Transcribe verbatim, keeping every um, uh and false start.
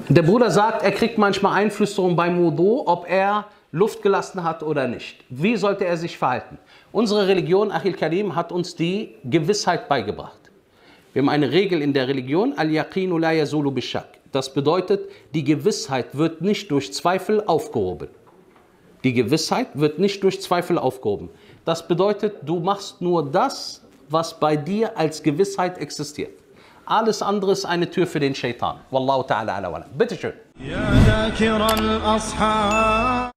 Der Bruder sagt, er kriegt manchmal Einflüsterung beim Wudu, ob er Luft gelassen hat oder nicht. Wie sollte er sich verhalten? Unsere Religion, Akhil Karim, hat uns die Gewissheit beigebracht. Wir haben eine Regel in der Religion, Al-Yaqinu la yazulu bishak. Das bedeutet, die Gewissheit wird nicht durch Zweifel aufgehoben. Die Gewissheit wird nicht durch Zweifel aufgehoben. Das bedeutet, du machst nur das, was bei dir als Gewissheit existiert. Alles andere ist eine Tür für den Shaitan. Wallahu ta'ala ala wa alam. Bitte schön.